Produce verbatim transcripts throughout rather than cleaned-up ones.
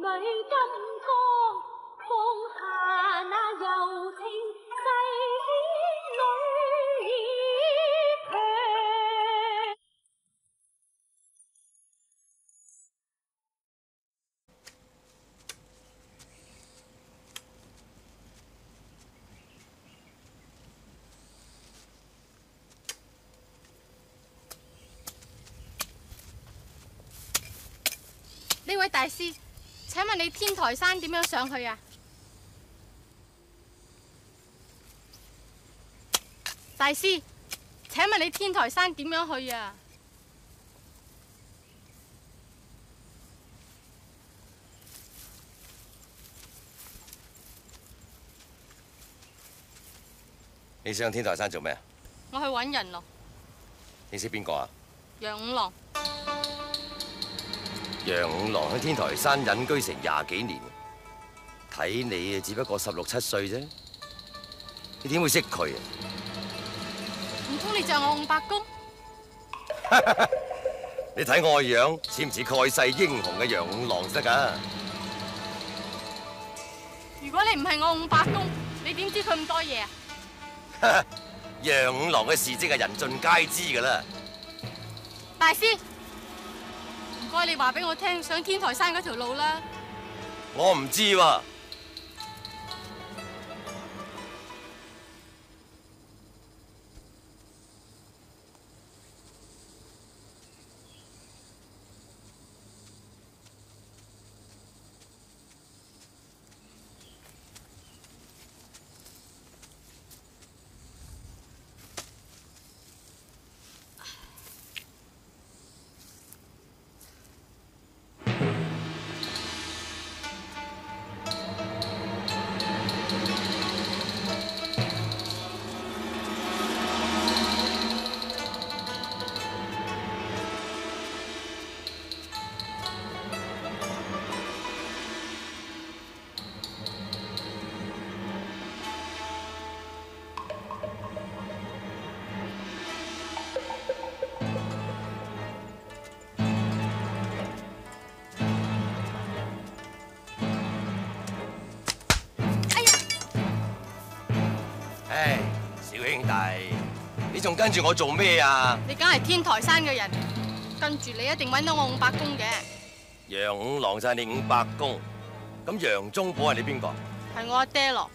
金剛，放下那柔情世間女兒強。 呢位大師，請問你天台山點樣上去啊？大師，請問你天台山點樣去啊？ 你上天台山做咩啊？ 我去揾人咯。 你識邊個啊？ 楊五郎。 楊五郎喺天台山隱居成廿幾年，睇你啊，只不過十六七歲啫，你點會識佢啊？ 唔通你就係我五伯公？ 你睇我個樣似唔似蓋世英雄嘅楊五郎先得㗎？ 如果你唔係我五伯公，你點知佢咁多嘢啊？ 楊五郎嘅事蹟係人盡皆知㗎啦。 大師，唔該你話俾我聽上天台山嗰條路啦。 我唔知喎。你仲跟住我做咩啊？ 你梗係天台山嘅人，跟住你一定揾到我五伯公嘅。 楊五郎就係你五伯公，咁楊宗保係你邊個？ 係我阿爹咯。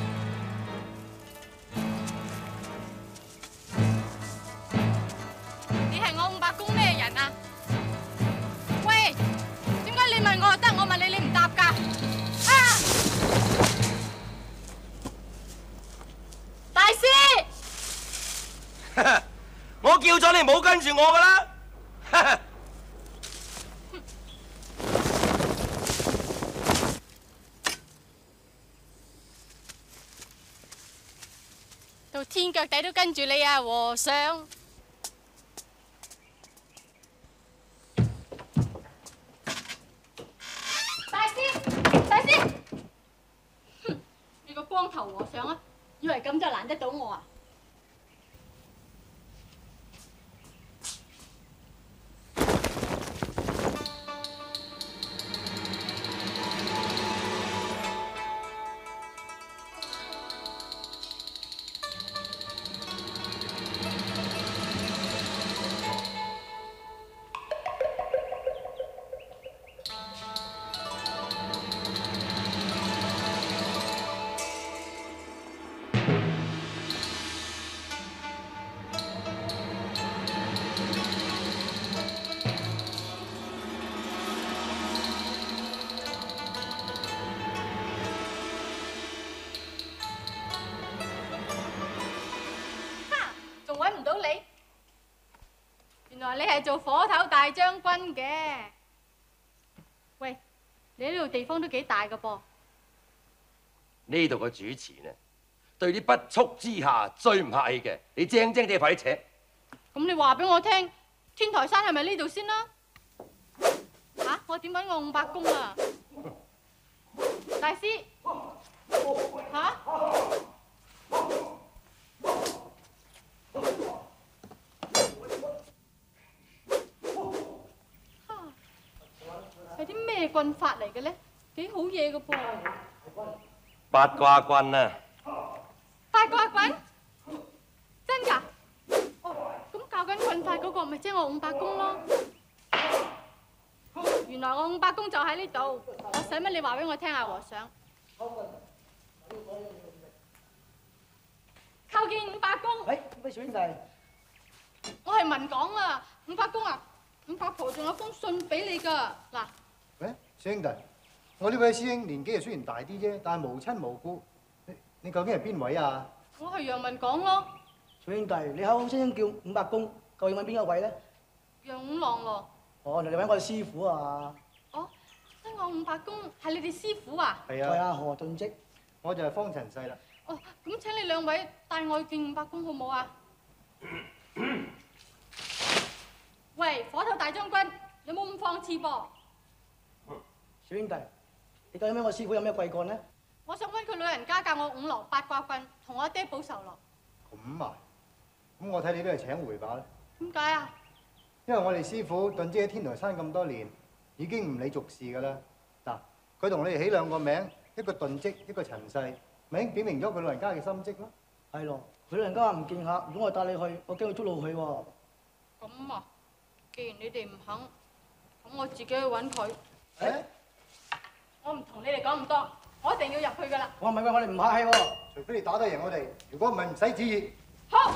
你係我五伯公咩人啊？喂，點解你問我就得，我問你你唔答㗎？啊！大師。 我叫咗你唔好跟住我噶啦！ 到天腳底都跟住你啊，和尚！大師，大師！哼，你個光頭和尚啊，以為咁就難得到我啊？唔到你，原來你係做火頭大將軍嘅。喂，你呢度地方都幾大噶噃？ 呢度個主持呢，對啲不速之下最唔客氣嘅，你正正地快啲扯。 咁你話俾我聽，天台山係咪呢度先啦？吓、啊，我點揾我五伯公啊？大師，吓、啊？係啲咩棍法嚟嘅咧？ 幾好嘢嘅噃。 八卦棍啊！ 八卦棍？真㗎？哦，咁教緊棍法嗰個咪即係我五伯公咯。原來我五伯公就喺呢度，我使乜你話俾我聽啊，和尚？叩見五伯公。 喂，喂，小兄弟， 我係文講啊，五伯公啊，五伯婆仲有封信俾你㗎。嗱， 喂，小兄弟，我呢位師兄年紀啊雖然大啲啫，但係無親無故。你你究竟係邊位啊？ 我係楊文講咯。 小兄弟，你口口聲聲叫五伯公，究竟揾邊一位咧？ 楊五郎喎。 哦，你揾我哋師傅啊？ 哦，即我五伯公係你哋師傅啊？ 係啊。係啊，何頓積，我就係方陳世啦。 哦，咁請你兩位帶我去見五伯公好冇啊？喂，火頭大將軍，有冇咁放肆噃？ 小兄弟，你究竟揾我師傅有咩貴幹呢？ 我想揾佢老人家教我五郎八卦棍，同我阿爹報仇咯。 咁啊？咁我睇你都係請回吧啦。 點解啊？ 因為我哋師傅頓積喺天台山咁多年，已經唔理俗事㗎啦。嗱，佢同你哋起兩個名，一個頓積，一個陳世，咪已經表明咗佢老人家嘅心跡咯。係咯，佢老人家話唔見客，如果我帶你去，我驚佢捉路去喎。 咁啊，既然你哋唔肯，咁我自己去揾佢。 誒？ 我唔同你哋講咁多，我一定要入去㗎啦。 我唔係喎，我哋唔客氣喎。除非你打得贏我哋，如果唔係唔使旨意。 好。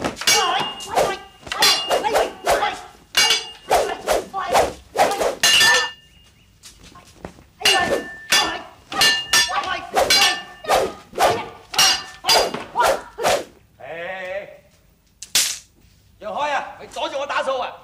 讓開啊！你阻住我打掃啊！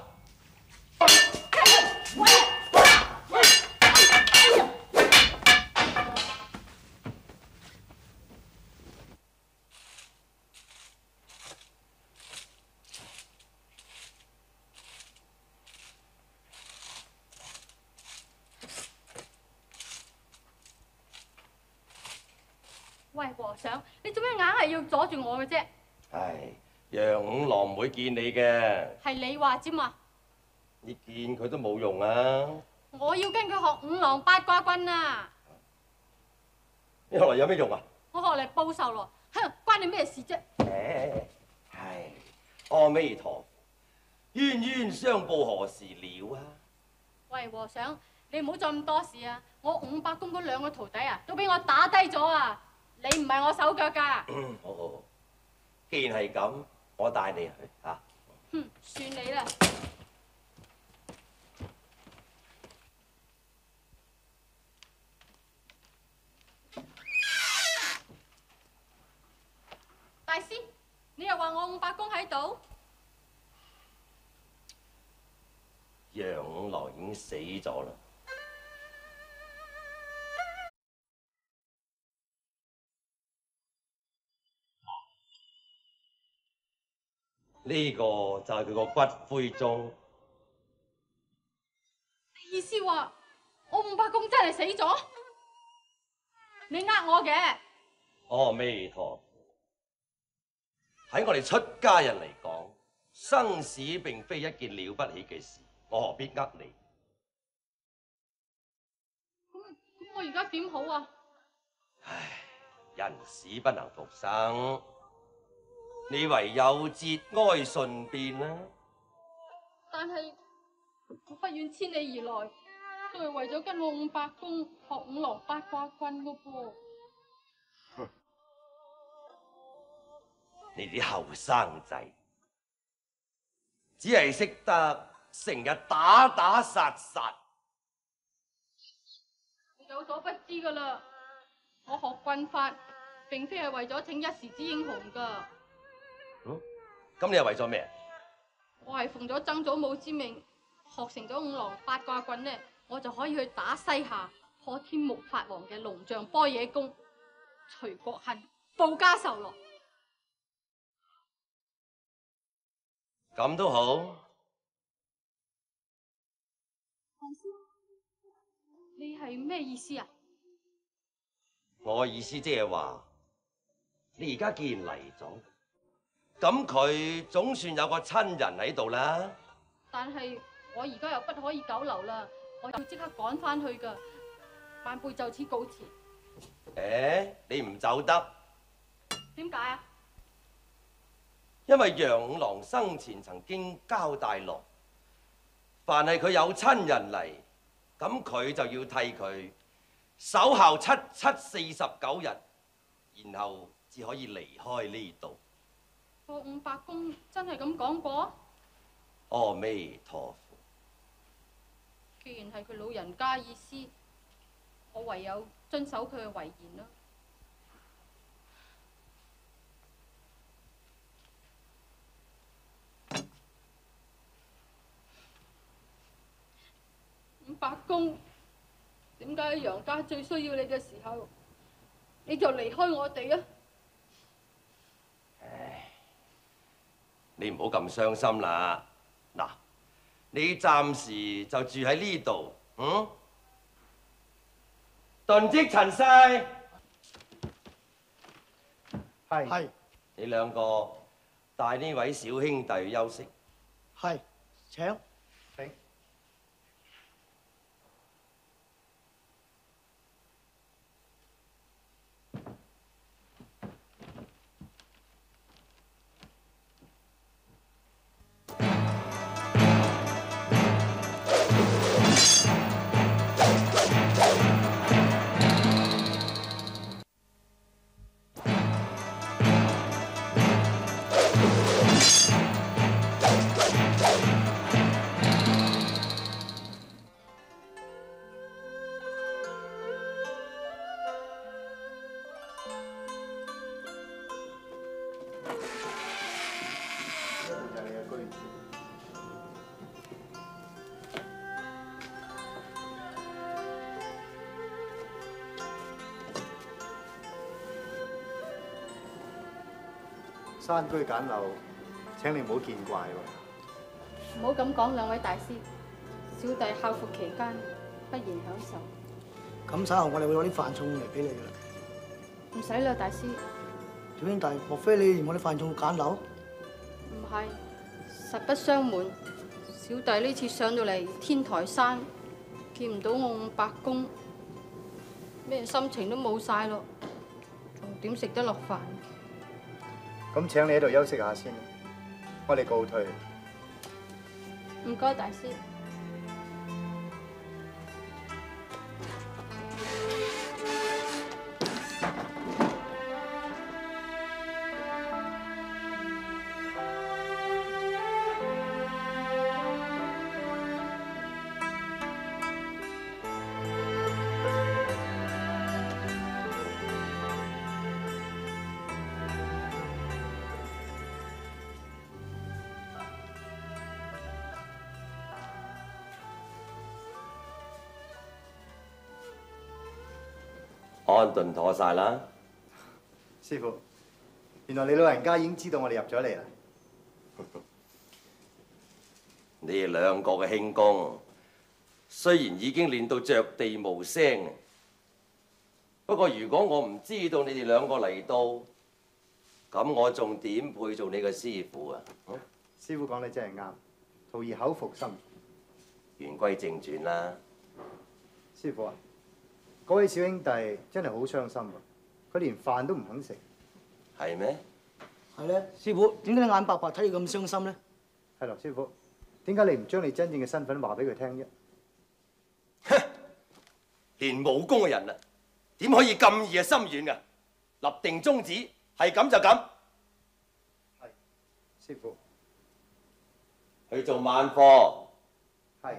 喂，和尚，你做咩硬係要阻住我嘅啫？ 唉，楊五郎唔會見你嘅。係你話啫嘛？ 你見佢都冇用啊！ 我要跟佢學五郎八卦棍啊！ 你學嚟有咩用啊？ 我學嚟報仇咯，哼，關你咩事啫？ 唉，唉，阿彌陀佛，冤冤相報何時了啊？喂， 和尚，你唔好再咁多事啊！我五伯公嗰兩個徒弟啊，都俾我打低咗啊！你唔係我手腳㗎。 嗯，好好好。既然係咁，我帶你去嚇。 哼，算你啦。大師，你又話我五伯公喺度？ 楊五郎已經死咗啦。呢個就係佢個骨灰盅。 意思話我五伯公真係死咗？你呃我嘅？ 阿彌陀佛，喺我哋出家人嚟講，生死並非一件了不起嘅事，我何必呃你？ 咁咁，我而家點好啊？ 唉，人死不能復生。你唯有節哀順變啦。 但係我不遠千里而來，都係為咗跟我五伯公學五郎八卦棍㗎噃。 你啲後生仔，只係識得成日打打殺殺。 有所不知㗎啦，我學棍法並非係為咗請一時之英雄㗎。 嗯，咁你係為咗咩？ 我係奉咗曾祖母之命，學成咗五郎八卦棍呢，我就可以去打西夏破天目法王嘅龍象般若功，除國恨，報家仇咯。 咁都好。 大師，你係咩意思啊？ 我意思即係話，你而家既然嚟咗。咁佢總算有個親人喺度啦。 但係我而家又不可以久留啦，我要即刻趕翻去㗎。 晚輩就此告辭。 誒，你唔走得， 點解啊？ 因為楊五郎生前曾經交代落，凡係佢有親人嚟，咁佢就要替佢守孝七七四十九日，然後至可以離開呢度。 個五伯公真係咁講過？ 阿彌陀佛。 既然係佢老人家意思，我唯有遵守佢嘅遺言啦。五伯公，點解喺楊家最需要你嘅時候，你就離開我哋啊？ 唉，你唔好咁傷心啦。嗱，你暫時就住喺呢度，嗯？頓職陳世， 係係你兩個帶呢位小兄弟去休息。 係，請。 請。山居簡陋，請你唔好見怪喎。 唔好咁講，兩位大師，小弟孝服期間不言享受。 咁稍後我哋會攞啲飯餸嚟俾你噶啦。 唔使啦，大師。 小兄弟，莫非你嫌我啲飯餸簡陋？ 唔係，實不相瞞，小弟呢次上到嚟天台山，見唔到我五伯公，咩心情都冇晒咯，仲點食得落飯？ 咁請你喺度休息下先，我哋告退。 唔該，大師。 安頓妥晒啦， 師傅，原來你老人家已經知道我哋入咗嚟啦。 你哋兩個嘅輕功雖然已經練到着地無聲，不過如果我唔知道你哋兩個嚟到，咁我仲點配做你嘅師傅啊？嗯、 師傅講得真係啱，徒兒口服心。 言歸正傳啦， 師傅啊，嗰位小兄弟真係好傷心啊！佢連飯都唔肯食。 係咩？ 係咧，師傅，點解你眼白白睇你咁傷心咧？ 係咯，師傅，點解你唔將你真正嘅身份話俾佢聽啫？ 哼，連武功嘅人啊，點可以咁易啊心軟噶？立定宗旨，係咁就咁。 係，師傅。 去做晚課。 係。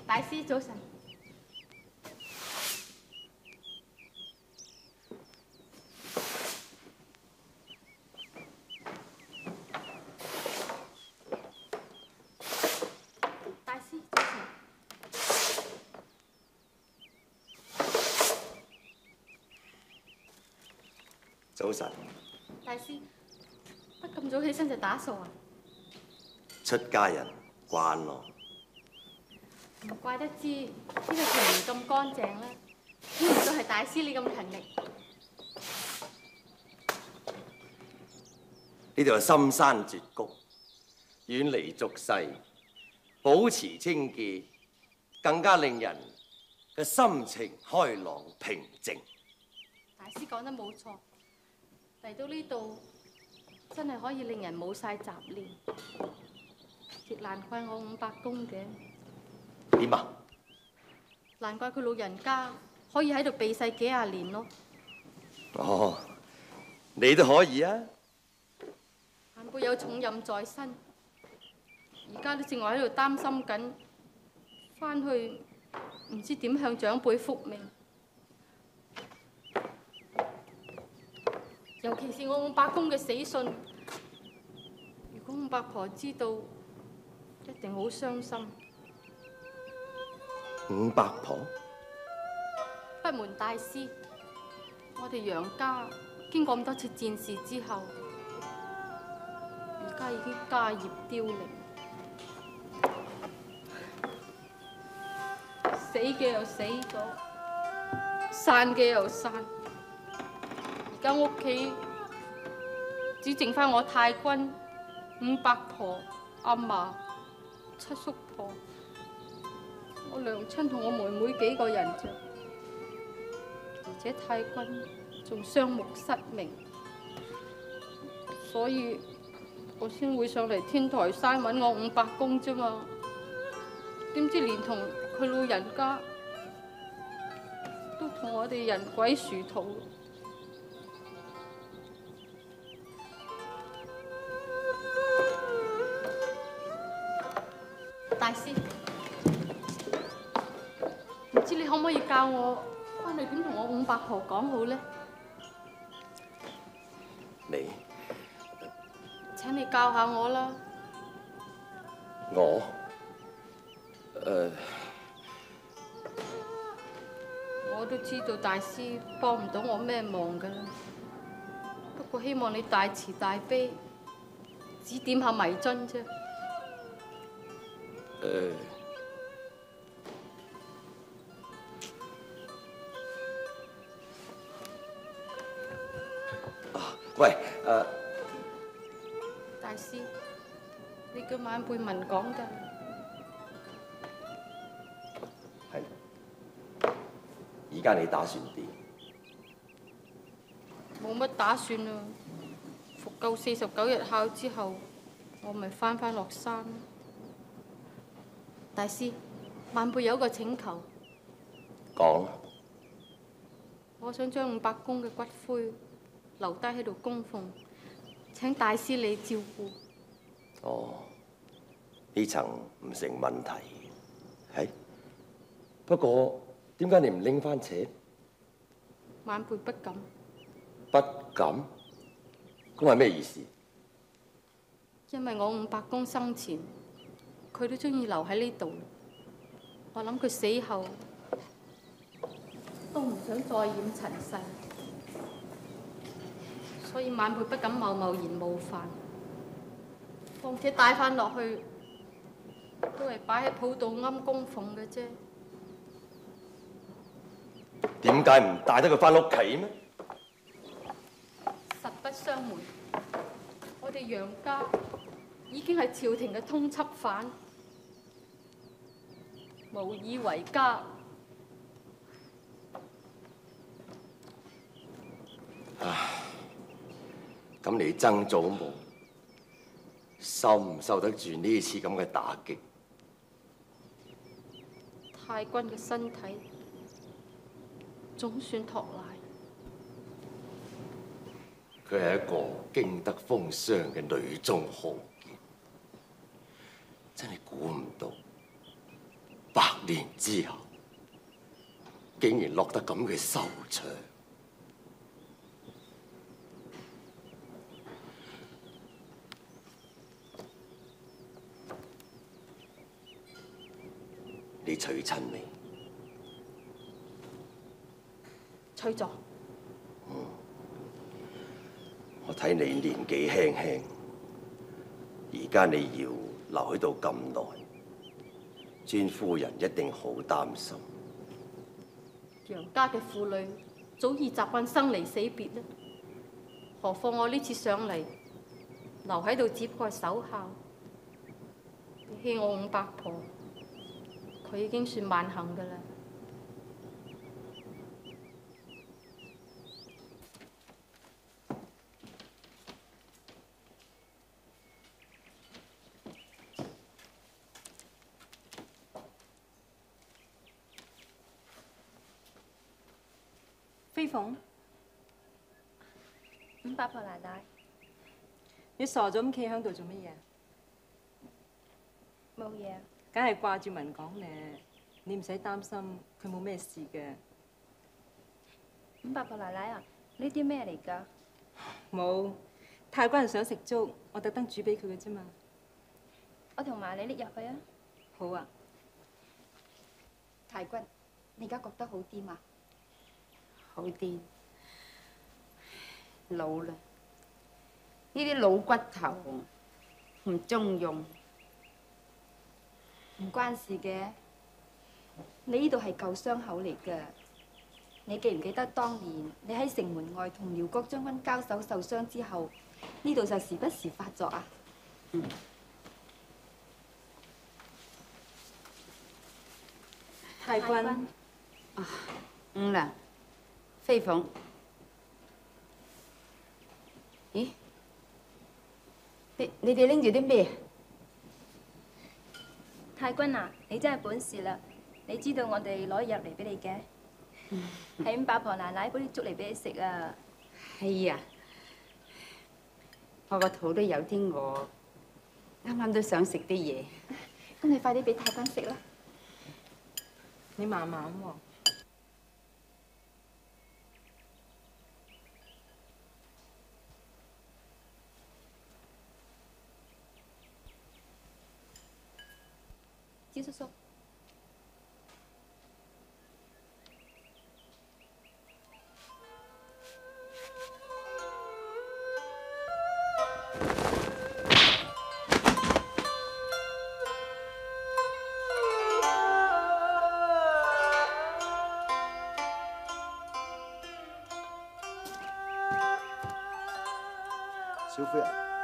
大師早晨。大師早晨。 早晨。 大師，乜咁早起身就打掃啊？ 出家人慣咯。 唔怪得知呢個庭園咁乾淨啦，估唔到係大師你咁勤力。 呢度係深山絕谷，遠離俗世，保持清潔，更加令人嘅心情開朗平靜。 大師講得冇錯，嚟到呢度真係可以令人冇晒雜念，亦難怪我五伯公嘅。 點啊？ 難怪佢老人家可以喺度避世幾廿年咯。 哦，你都可以啊！ 晚輩有重任在身，而家都正話喺度擔心緊，翻去唔知點向長輩復命。尤其是我五伯公嘅死信，如果五伯婆知道，一定好傷心。 五伯婆， 不瞞大師，我哋楊家經過咁多次戰事之後，而家已經家業凋零，死嘅又死咗，散嘅又散，而家屋企只剩翻我太君、五伯婆、阿嫲、七叔婆。我娘親同我妹妹幾個人啫，而且太君仲雙目失明，所以我先會上嚟天台山揾我五伯公啫嘛。點知連同佢老人家都同我哋人鬼殊途。大師。唔知你可唔可以教我翻去點同我五伯婆講好呢？ 你請你教下我啦。 我誒、呃， 我都知道大師幫唔到我咩忙噶啦，不過希望你大慈大悲，指點下迷津啫。誒、 呃。喂，誒、呃， 大師，你叫晚輩文講㗎。 係。而家你打算點？ 冇乜打算啊！服夠四十九日孝之後，我咪翻返落山。大師，晚輩有一個請求。 講。 我想將五伯公嘅骨灰留低喺度供奉，請大師你照顧。 哦，呢層唔成問題，係。不過點解你唔拎翻扯？ 晚輩不敢。 不敢？咁係咩意思？ 因為我五伯公生前，佢都中意留喺呢度。我諗佢死後都唔想再染塵世。所以晚輩不敢貿貿然冒犯，況且帶翻落去都係擺喺鋪度啱供奉嘅啫。 點解唔帶得佢翻屋企咩？ 實不相瞞，我哋楊家已經係朝廷嘅通緝犯，無以為家。 唉。咁你曾祖母受唔受得住呢次咁嘅打擊？ 太君嘅身體總算托賴。 佢係一個經得風霜嘅女中豪傑，真係估唔到百年之後，竟然落得咁嘅收場。你娶親未？ 娶咗。 嗯，我睇你年紀輕輕，而家你要留喺度咁耐，尊夫人一定好擔心。 楊家嘅婦女早已習慣生離死別啦，何況我呢次上嚟留喺度只不過係守孝，比起我五伯婆，佢已經算萬幸㗎啦。 飛鳳， 五伯婆奶奶， 你傻咗咁企喺度做乜嘢？ 冇嘢。 梗係掛住文講咧，你唔使擔心，佢冇咩事嘅。 五伯婆奶奶啊，呢啲咩嚟㗎？ 冇，太君想食粥，我特登煮俾佢嘅啫嘛。 我同埋你拎入去啊。 好啊。 太君，你而家覺得好啲嘛？ 好啲，老啦，呢啲老骨頭唔中用。 唔關事嘅，你呢度係舊傷口嚟㗎。你記唔記得當年你喺城門外同遼國將軍交手受傷之後，呢度就時不時發作啊？ 嗯。 太君， 啊，五娘，飛鳳，咦？你你哋拎住啲咩？ 太君啊，你真係本事啦！你知道我哋攞入嚟俾你嘅，係五伯婆奶奶煲啲粥嚟俾你食啊！ 係啊，我個肚都有啲餓，啱啱都想食啲嘢。 咁你快啲俾太君食啦！ 你慢慢喎。 招叔叔， 小夫人。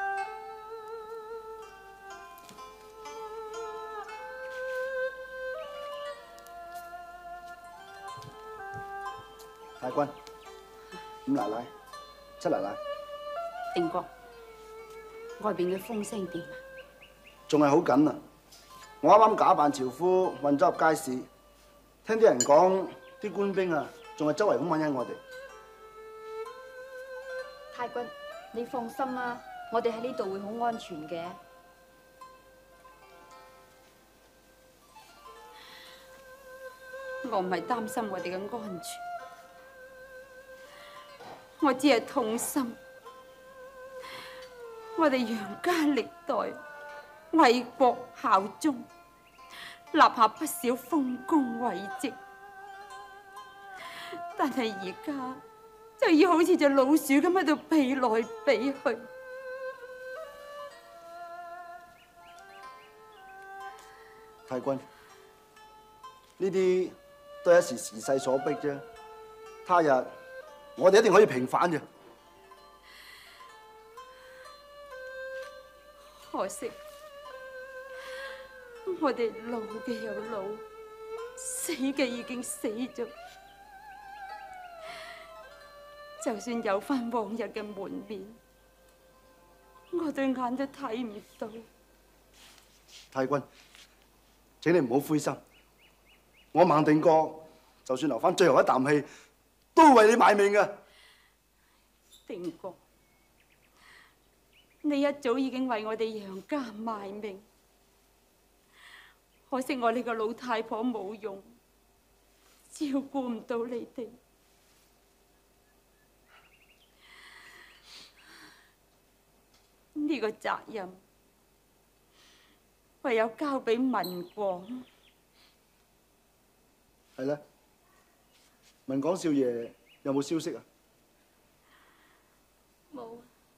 太君，五奶奶，七奶奶， 定國，外邊嘅風聲點啊？ 仲係好緊啊！我啱啱假扮樵夫運咗入街市，聽啲人講，啲官兵啊，仲係周圍咁揾緊我哋。 太君，你放心啦，我哋喺呢度會好安全嘅。 我唔係擔心我哋嘅安全，我只係痛心。我哋楊家歷代為國效忠，立下不少豐功偉績，但係而家就要好似隻老鼠咁喺度避來避去。 太君，呢啲都係一時時勢所逼啫。他日我哋一定可以平反嘅。 可惜我哋老嘅有老，死嘅已經死咗。就算有翻往日嘅門面，我對眼都睇唔到。 太君，請你唔好灰心。我孟定國就算留翻最後一啖氣，都會為你賣命嘅。 定國，你一早已經為我哋楊家賣命， 可惜我呢個老太婆冇用，照顧唔到你哋。呢個責任唯有交俾文廣。 係咧，文廣少爺有冇消息啊？ 冇。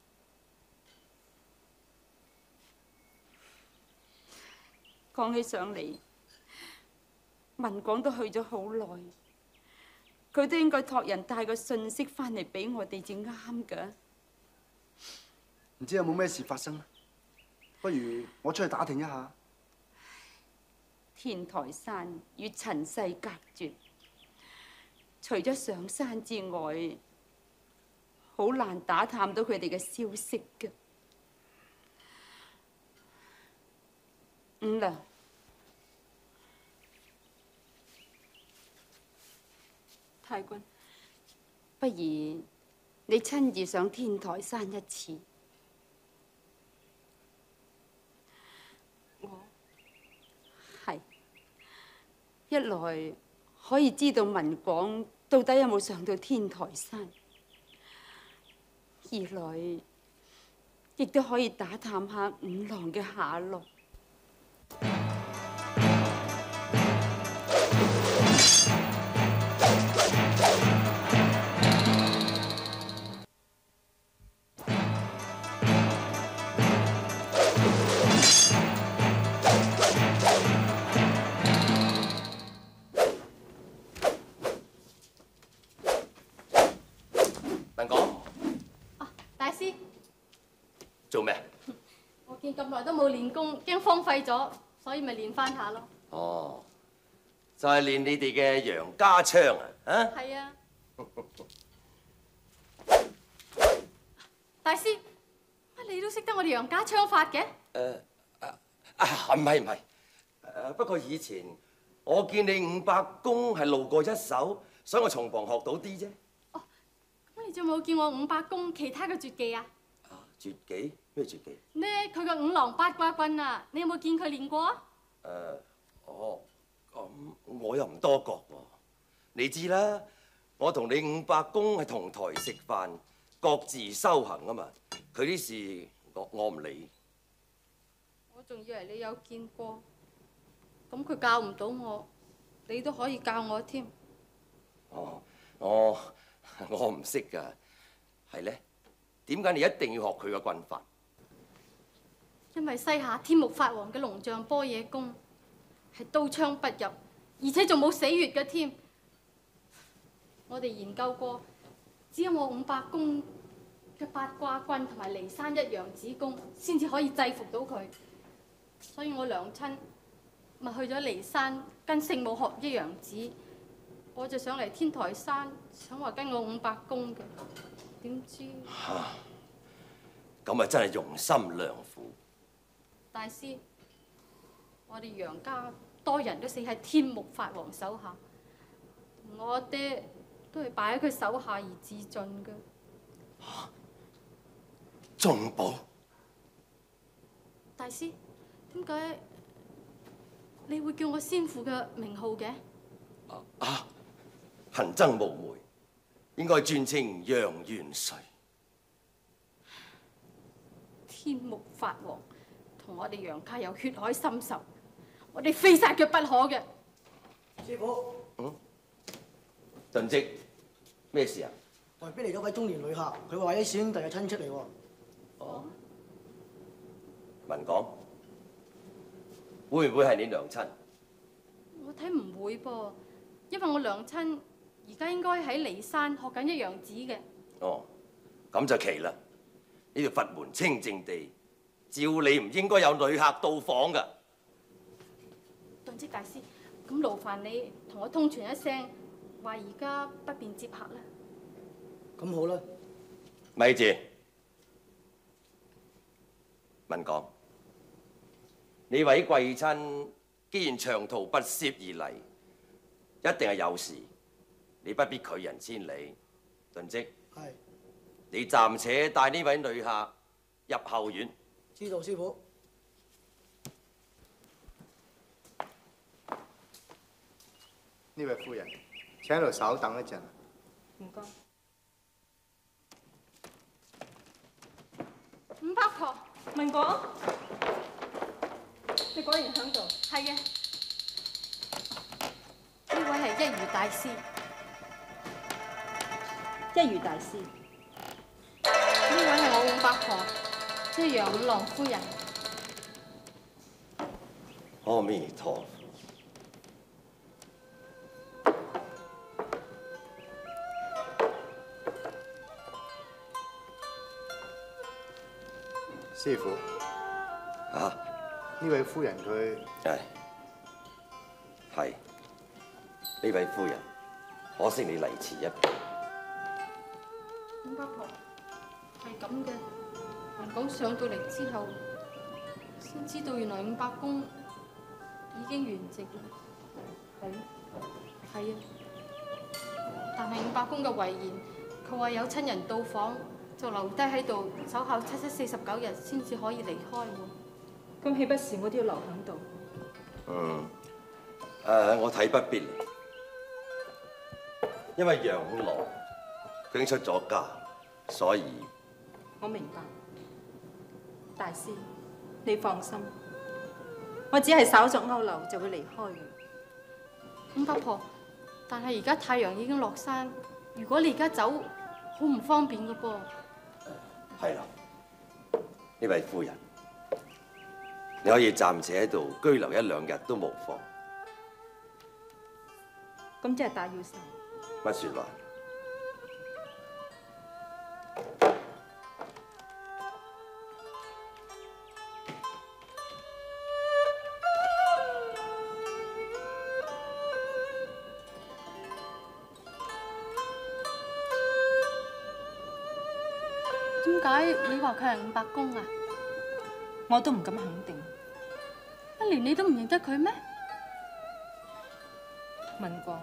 講起上嚟，文廣都去咗好耐，佢都應該託人帶個信息翻嚟俾我哋至啱㗎。 唔知有冇咩事發生？不如我出去打聽一下。 天台山與塵世隔絕，除咗上山之外，好難打探到佢哋嘅消息㗎。五娘， 太君， 不如你親自上天台山一次。 我係一來可以知道文廣到底有冇上到天台山，二來亦都可以打探下五郎嘅下落。 文廣， 啊，大師， 做咩？ 我見咁耐都冇練功，驚荒廢咗，所以咪練翻下咯。 哦，就係練你哋嘅楊家槍啊！啊？ 係啊。大師，乜你都識得我哋楊家槍法嘅？ 誒啊啊！唔係唔係，誒不過以前我見你五百功係路過一手，所以我從旁學到啲啫。 咁你仲冇見我五百功其他嘅絕技啊？ 啊，絕技？咩絕技？ 呢，佢個五郎八卦棍啊，你有冇見佢練過啊？ 誒，哦，咁我又唔多覺喎。你知啦，我同你五百功係同台食飯，各自修行啊嘛。佢啲事我我唔理。 我仲以為你有見過，咁佢教唔到我，你都可以教我添。 哦，我我唔識㗎，係咧？點解你一定要學佢嘅棍法？ 因為西夏天目法王嘅龍象般若功係刀槍不入，而且仲冇死穴嘅添。我哋研究過，只有我五百功嘅八卦棍同埋離山一陽指功，先至可以制服到佢。所以我娘親咪去咗離山跟聖母學一陽指，我就上嚟天台山，想話跟我五百功嘅，點知？ 嚇！咁啊真係用心良苦。 大師，我哋楊家多人都死喺天目法王手下，我阿爹都係敗喺佢手下而自盡嘅。 中寶， 大師，點解你會叫我先父嘅名號嘅？ 啊啊！貧僧無昧，應該尊稱楊元帥。 天目法王同我哋楊家有血海深仇，我哋非殺佢不可嘅。 師傅， 嗯，頓職咩事啊？ 外邊嚟咗位中年旅客，佢話啲師兄弟嘅親戚嚟喎。 哦，文廣，會唔會係你娘親？ 我睇唔會噃，因為我娘親而家應該喺離山學緊一陽指嘅。 哦，咁就奇啦！呢條佛門清淨地，照理唔應該有旅客到訪㗎。 頓職大師，咁勞煩你同我通傳一聲，話而家不便接客啦。 咁好啦。 咪住，文廣，呢位貴親既然長途跋涉而嚟，一定係有事，你不必拒人千里。頓職， 係。 你暫且帶呢位旅客入後院。 知道，師傅。 呢位夫人，請喺度稍等一陣。 唔該。 五伯婆， 文廣，你果然喺度。 係嘅，呢位係一如大師。 一如大師， 呢位係我五伯婆，即係楊五郎夫人。 阿彌陀佛。 師傅， 啊， 呢位夫人佢係係呢位夫人，可惜你嚟遲一步。 五伯婆係咁嘅，文廣上到嚟之後，先知道原來五伯公已經圓寂啦。係係啊，但係五伯公嘅遺言，佢話有親人到訪，就留低喺度守候七七四十九日，先至可以離開喎。 咁豈不是我都要留喺度？ 嗯，誒，我睇不必，因為楊五郎佢已經出咗家，所以我明白，大師，你放心，我只係稍作勾留就會離開嘅。 五伯婆，但係而家太陽已經落山，如果你而家走，好唔方便㗎噃。 係啦，呢位夫人，你可以暫且喺度居留一兩日都無妨。 咁即係打擾晒。 乜説話？ 點解你話佢係五伯公啊？ 我都唔敢肯定。 一連你都唔認得佢咩？ 文廣，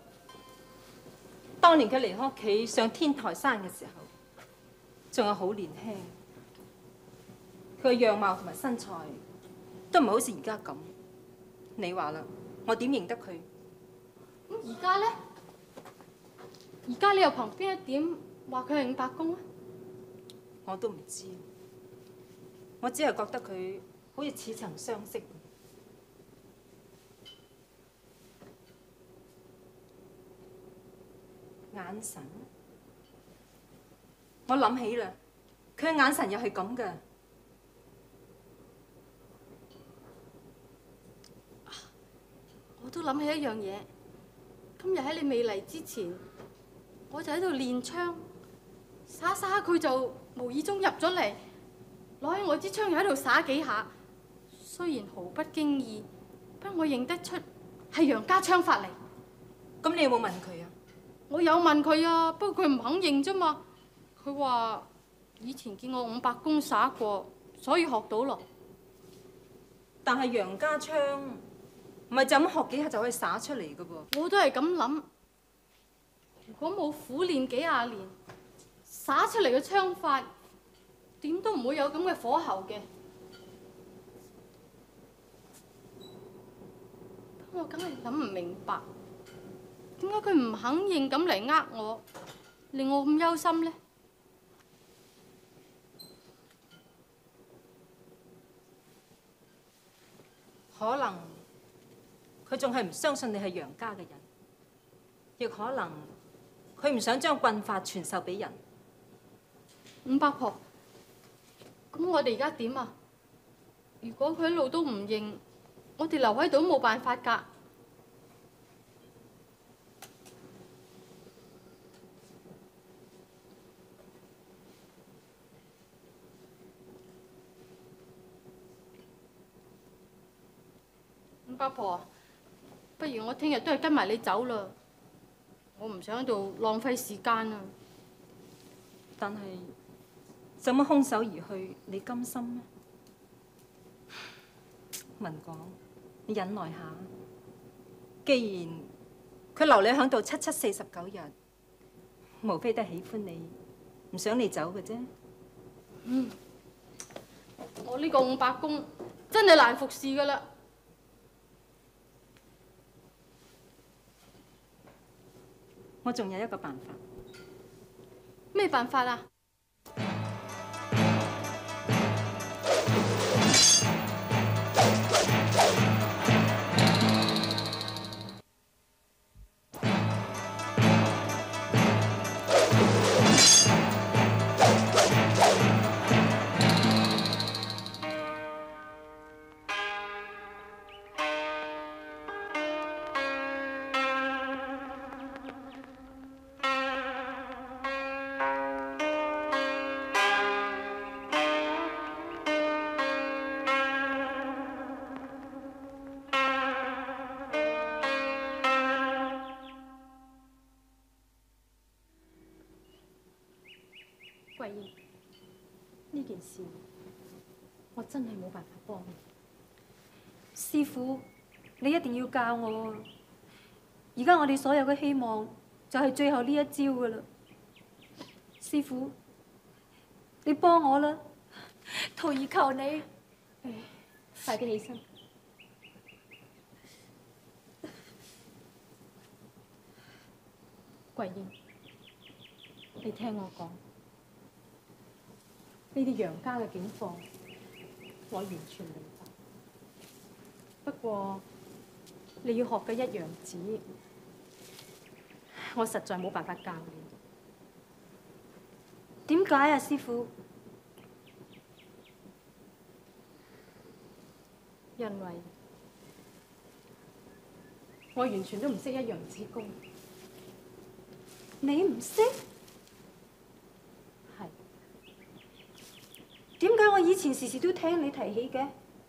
當年佢離開屋企上天台山嘅時候，仲有好年輕，佢嘅樣貌同埋身材都唔係好似而家咁。你話啦，我點認得佢？ 咁而家咧？而家你又憑邊一點話佢係五伯公啊？ 我都唔知，我只係覺得佢好似似曾相識。眼神，我諗起啦，佢嘅眼神又係咁㗎。 我都諗起一樣嘢，今日喺你未嚟之前，我就喺度練槍，耍耍佢就無意中入咗嚟，攞起我支槍又喺度耍幾下。雖然毫不經意，不過我認得出係楊家槍法嚟。 咁你有冇問佢啊？ 我有問佢啊，不過佢唔肯認啫嘛。佢話以前見我五伯公耍過，所以學到咯。 但係楊家槍唔係就咁學幾下就可以耍出嚟噶噃。 我都係咁諗。如果冇苦練幾廿年，耍出嚟嘅槍法點都唔會有咁嘅火候嘅。不過我梗係諗唔明白。點解佢唔肯認咁嚟呃我，令我咁憂心呢？ 可能佢仲係唔相信你係楊家嘅人，亦可能佢唔想將棍法傳授俾人。 五伯婆，咁我哋而家點啊？如果佢一路都唔認，我哋留喺度都冇辦法㗎。五伯婆，不如我聽日都係跟埋你走啦。我唔想喺度浪費時間啊。 但係怎麼空手而去？你甘心咩？文廣，你忍耐下。既然佢留你喺度七七四十九日，無非都係喜歡你，唔想你走嘅啫。 嗯，我呢個五伯公真係難服侍噶啦。 我仲有一個辦法。 咩辦法啊？ 桂英，呢件事我真係冇辦法幫你。 師傅，你一定要教我啊！而家我哋所有嘅希望就係最後呢一招噶啦。師傅，你幫我啦，徒兒求你。 唉，快啲起身。桂英，你聽我講。呢啲楊家嘅境況，我完全明白。不過你要學嘅一陽指，我實在冇辦法教你。 點解啊，師傅？ 因為我完全都唔識一陽指功。 你唔識？點解我以前時時都聽你提起嘅？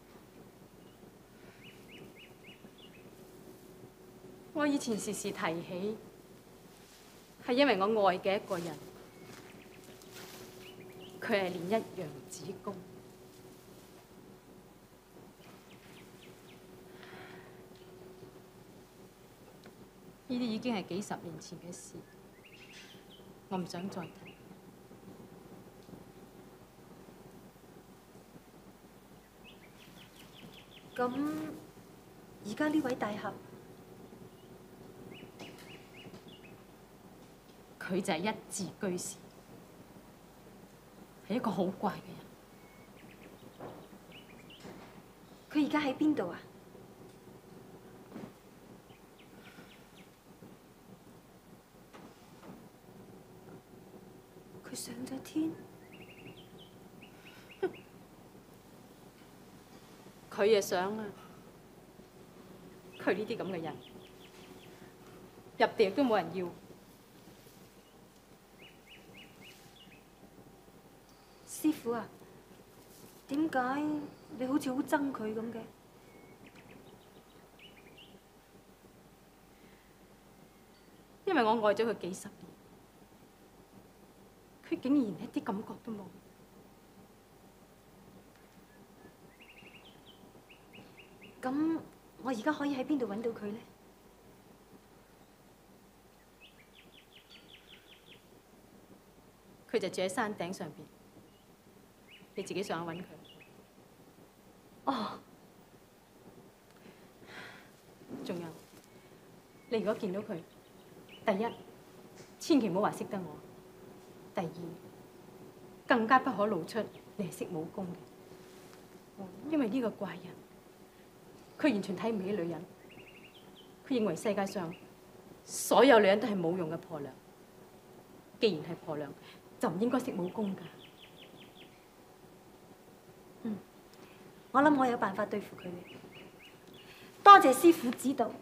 我以前時時提起，係因為我愛嘅一個人，佢係練一陽指功。呢啲已經係幾十年前嘅事，我唔想再提。 咁而家呢位大俠， 佢就係一字居士，係一個好怪嘅人。 佢而家喺邊度啊？佢上咗天。 佢也想啊！佢呢啲咁嘅人，入地都冇人要。 師傅啊，點解你好似好憎佢咁嘅？ 因為我愛咗佢幾十年，佢竟然一啲感覺都冇。 咁我而家可以喺邊度揾到佢呢？ 佢就住喺山頂上邊，你自己上去揾佢。 哦， 仲有，你如果見到佢，第一，千祈唔好話識得我；第二，更加不可露出你係識武功嘅，因為呢個怪人。佢完全睇唔起女人，佢認為世界上所有女人都係冇用嘅婆娘。既然係婆娘，就唔應該識武功㗎。 嗯，我諗我有辦法對付佢哋。多謝師傅指導。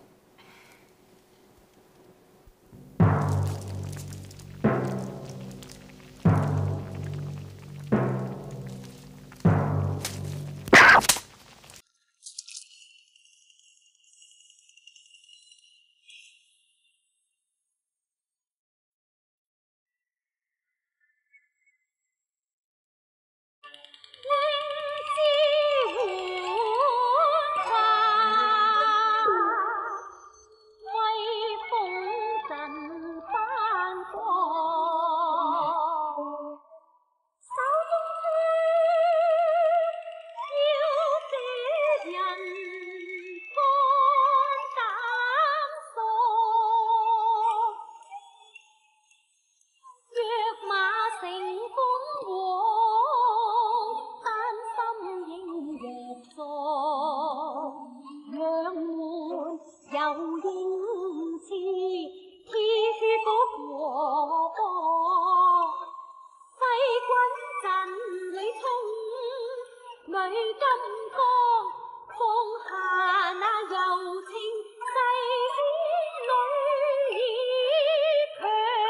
青丝，铁血嗰国波，西军阵里冲，女金刚放下那柔情世间女儿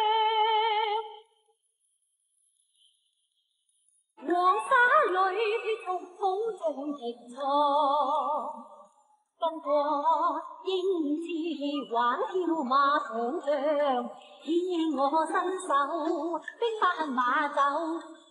强，黄沙里血冲冲像极错。跟过英姿玩跳马上将，牵我伸手，逼翻马走。